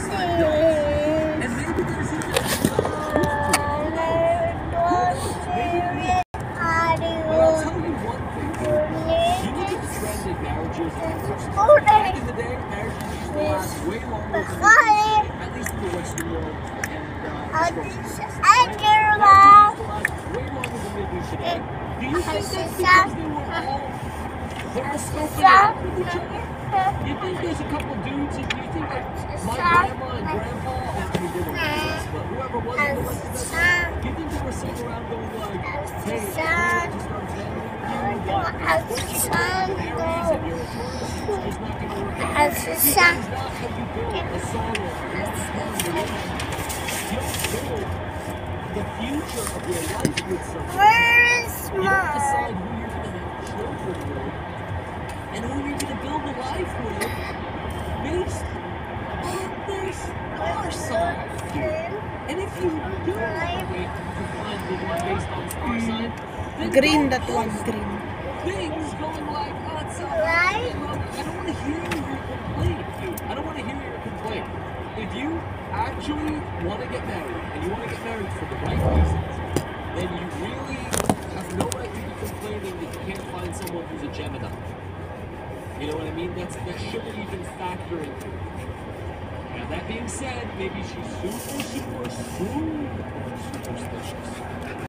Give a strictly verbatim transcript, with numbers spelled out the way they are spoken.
sign does. And maybe there's even some truth to it. Maybe the, but I'll tell you one thing. You look at the trend in marriages and divorces. Back in the day, marriages used to last way longer than they do today, at least in the Western world. And uh, way longer than they do today. Do you think that's because they were all horoscoping out with each other? You think there's a couple dudes, and you think that my grandma and grandpa, I mean, they were kids, but whoever was in the rest of them, do you think they were sitting around going like, hey, I'm going to start family with you, but unfortunately, you're Aries and you're a Taurus, and it's just not going to work out? This is not how you build a solid, long-term relationship. You don't build the future of your life with someone. You don't decide who you're going to have children with and who you're going to build a life with based on their star sign. And if you do wait to find the one based on star sign, then Green, that one, green. things going like, oh, it's so right. I don't want to hear your complaint, dude. I don't want to hear your complaint. If you actually want to get married, and you want to get married for the right reasons, then you really have no right to be complaining that you can't find someone who's a Gemini. You know what I mean? That's, that shouldn't even factor into it. Now, that being said, maybe she's super, super, super superstitious.